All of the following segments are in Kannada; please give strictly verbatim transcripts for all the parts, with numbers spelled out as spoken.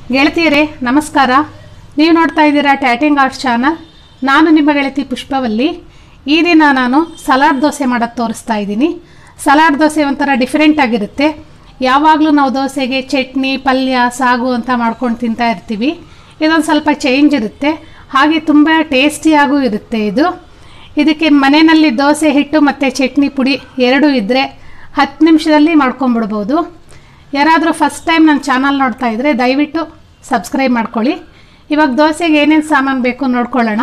ಗೆಳತಿಯರೇ ನಮಸ್ಕಾರ. ನೀವು ನೋಡ್ತಾ ಇದ್ದೀರಾ ಟ್ಯಾಟಿಂಗ್ ಆರ್ಟ್ಸ್ ಚಾನಲ್. ನಾನು ನಿಮ್ಮ ಗೆಳತಿ ಪುಷ್ಪವಲ್ಲಿ. ಈ ದಿನ ನಾನು ಸಲಾಡ್ ದೋಸೆ ಮಾಡೋದು ತೋರಿಸ್ತಾ ಇದ್ದೀನಿ. ಸಲಾಡ್ ದೋಸೆ ಒಂಥರ ಡಿಫ್ರೆಂಟ್ ಆಗಿರುತ್ತೆ. ಯಾವಾಗಲೂ ನಾವು ದೋಸೆಗೆ ಚಟ್ನಿ ಪಲ್ಯ ಸಾಗು ಅಂತ ಮಾಡ್ಕೊಂಡು ತಿಂತಾ ಇರ್ತೀವಿ. ಇದೊಂದು ಸ್ವಲ್ಪ ಚೇಂಜ್ ಇರುತ್ತೆ, ಹಾಗೆ ತುಂಬ ಟೇಸ್ಟಿಯಾಗೂ ಇರುತ್ತೆ. ಇದು ಇದಕ್ಕೆ ಮನೆಯಲ್ಲಿ ದೋಸೆ ಹಿಟ್ಟು ಮತ್ತು ಚಟ್ನಿ ಪುಡಿ ಎರಡೂ ಇದ್ದರೆ ಹತ್ತು ನಿಮಿಷದಲ್ಲಿ ಮಾಡ್ಕೊಂಬಿಡ್ಬೋದು. ಯಾರಾದರೂ ಫಸ್ಟ್ ಟೈಮ್ ನನ್ನ ಚಾನಲ್ ನೋಡ್ತಾ ಇದ್ದರೆ ದಯವಿಟ್ಟು ಸಬ್ಸ್ಕ್ರೈಬ್ ಮಾಡ್ಕೊಳ್ಳಿ. ಇವಾಗ ದೋಸೆಗೆ ಏನೇನು ಸಾಮಾನು ಬೇಕು ನೋಡ್ಕೊಳ್ಳೋಣ.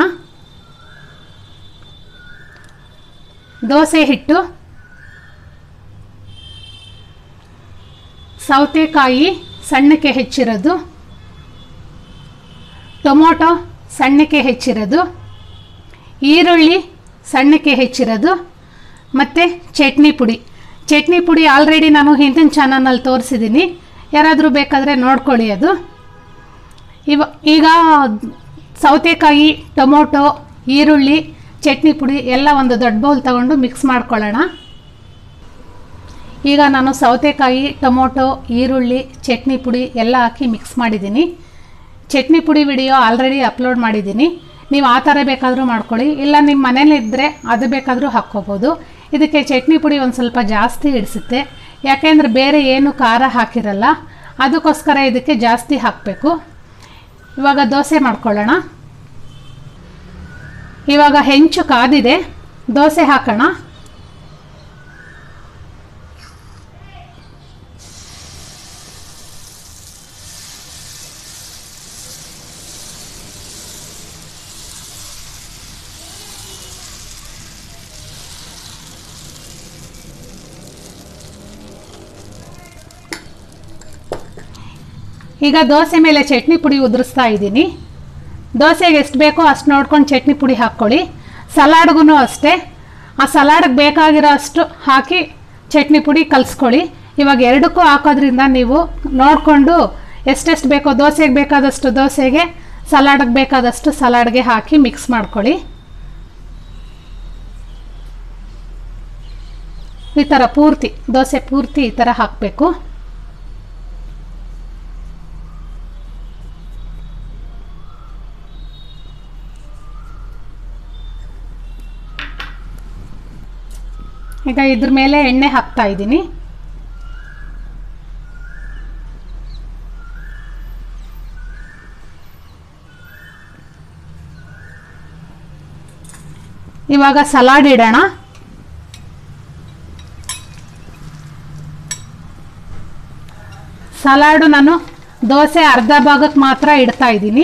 ದೋಸೆ ಹಿಟ್ಟು, ಸೌತೆಕಾಯಿ ಸಣ್ಣಕ್ಕೆ ಹೆಚ್ಚಿರೋದು, ಟೊಮೊಟೊ ಸಣ್ಣಕ್ಕೆ ಹೆಚ್ಚಿರೋದು, ಈರುಳ್ಳಿ ಸಣ್ಣಕ್ಕೆ ಹೆಚ್ಚಿರೋದು ಮತ್ತು ಚಟ್ನಿ ಪುಡಿ. ಚಟ್ನಿ ಪುಡಿ ಆಲ್ರೆಡಿ ನಾನು ಹಿಂದಿನ ಚಾನಲ್ನಲ್ಲಿ ತೋರಿಸಿದ್ದೀನಿ, ಯಾರಾದರೂ ಬೇಕಾದರೆ ನೋಡ್ಕೊಳ್ಳಿ. ಅದು ಇವ ಈಗ ಸೌತೆಕಾಯಿ, ಟೊಮೊಟೊ, ಈರುಳ್ಳಿ, ಚಟ್ನಿ ಪುಡಿ ಎಲ್ಲ ಒಂದು ದೊಡ್ಡ ಬೌಲ್ ತಗೊಂಡು ಮಿಕ್ಸ್ ಮಾಡ್ಕೊಳ್ಳೋಣ. ಈಗ ನಾನು ಸೌತೆಕಾಯಿ, ಟೊಮೊಟೊ, ಈರುಳ್ಳಿ, ಚಟ್ನಿ ಪುಡಿ ಎಲ್ಲ ಹಾಕಿ ಮಿಕ್ಸ್ ಮಾಡಿದ್ದೀನಿ. ಚಟ್ನಿ ಪುಡಿ ವಿಡಿಯೋ ಆಲ್ರೆಡಿ ಅಪ್ಲೋಡ್ ಮಾಡಿದ್ದೀನಿ, ನೀವು ಆ ಥರ ಬೇಕಾದರೂ ಮಾಡ್ಕೊಳ್ಳಿ, ಇಲ್ಲ ನಿಮ್ಮ ಮನೇಲಿದ್ದರೆ ಅದು ಬೇಕಾದರೂ ಹಾಕ್ಕೋಬೋದು. ಇದಕ್ಕೆ ಚಟ್ನಿ ಪುಡಿ ಒಂದು ಸ್ವಲ್ಪ ಜಾಸ್ತಿ ಹಿಡಿಸುತ್ತೆ, ಯಾಕೆಂದರೆ ಬೇರೆ ಏನು ಖಾರ ಹಾಕಿರಲ್ಲ, ಅದಕ್ಕೋಸ್ಕರ ಇದಕ್ಕೆ ಜಾಸ್ತಿ ಹಾಕಬೇಕು. ಇವಾಗ ದೋಸೆ ಮಾಡ್ಕೊಳ್ಳೋಣ. ಇವಾಗ ಹೆಂಚು ಕಾದಿದೆ, ದೋಸೆ ಹಾಕೋಣ. ಈಗ ದೋಸೆ ಮೇಲೆ ಚಟ್ನಿ ಪುಡಿ ಉದುರಿಸ್ತಾ ಇದ್ದೀನಿ. ದೋಸೆಗೆ ಎಷ್ಟು ಬೇಕೋ ಅಷ್ಟು ನೋಡ್ಕೊಂಡು ಚಟ್ನಿ ಪುಡಿ ಹಾಕ್ಕೊಳ್ಳಿ. ಸಲಾಡ್ಗೂ ಅಷ್ಟೇ, ಆ ಸಲಾಡ್ಗೆ ಬೇಕಾಗಿರೋ ಅಷ್ಟು ಹಾಕಿ ಚಟ್ನಿ ಪುಡಿ ಕಲಿಸ್ಕೊಳ್ಳಿ. ಇವಾಗ ಎರಡಕ್ಕೂ ಹಾಕೋದ್ರಿಂದ ನೀವು ನೋಡಿಕೊಂಡು ಎಷ್ಟೆಷ್ಟು ಬೇಕೋ, ದೋಸೆಗೆ ಬೇಕಾದಷ್ಟು ದೋಸೆಗೆ, ಸಲಾಡ್ಗೆ ಬೇಕಾದಷ್ಟು ಸಲಾಡ್ಗೆ ಹಾಕಿ ಮಿಕ್ಸ್ ಮಾಡ್ಕೊಳ್ಳಿ. ಈ ಥರ ಪೂರ್ತಿ ದೋಸೆ ಪೂರ್ತಿ ಈ ಥರ ಹಾಕಬೇಕು. ಈಗ ಇದ್ರ ಮೇಲೆ ಎಣ್ಣೆ ಹಾಕ್ತಾ ಇದ್ದೀನಿ. ಇವಾಗ ಸಲಾಡ್ ಇಡೋಣ. ಸಲಾಡು ನಾನು ದೋಸೆ ಅರ್ಧ ಭಾಗಕ್ಕೆ ಮಾತ್ರ ಇಡ್ತಾ ಇದ್ದೀನಿ.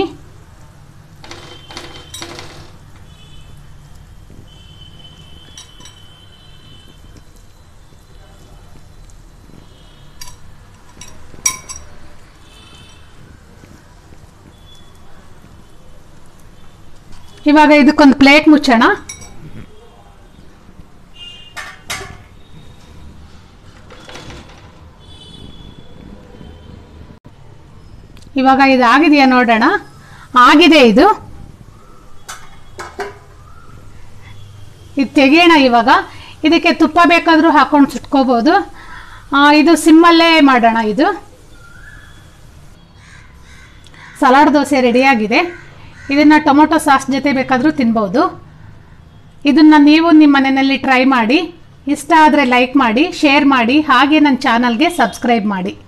ಇವಾಗ ಇದಕ್ಕೊಂದು ಪ್ಲೇಟ್ ಮುಚ್ಚೋಣ. ಇವಾಗ ಇದು ಆಗಿದೆಯಾ ನೋಡೋಣ. ಆಗಿದೆ. ಇದು ಇದು ತೆಗೆಯೋಣ. ಇವಾಗ ಇದಕ್ಕೆ ತುಪ್ಪ ಬೇಕಾದರೂ ಹಾಕೊಂಡು ಸುಟ್ಕೋಬೋದು. ಇದು ಸಿಮ್ಮಲ್ಲೇ ಮಾಡೋಣ. ಇದು ಸಲಾಡ್ ದೋಸೆ ರೆಡಿಯಾಗಿದೆ. ಇದನ್ನು ಟೊಮೊಟೊ ಸಾಸ್ ಜೊತೆ ಬೇಕಾದರೂ ತಿನ್ಬೋದು. ಇದನ್ನು ನೀವು ನಿಮ್ಮ ಮನೆಯಲ್ಲಿ ಟ್ರೈ ಮಾಡಿ. ಇಷ್ಟ ಆದರೆ ಲೈಕ್ ಮಾಡಿ, ಶೇರ್ ಮಾಡಿ, ಹಾಗೆ ನನ್ನ ಚಾನಲ್ಗೆ ಸಬ್ಸ್ಕ್ರೈಬ್ ಮಾಡಿ.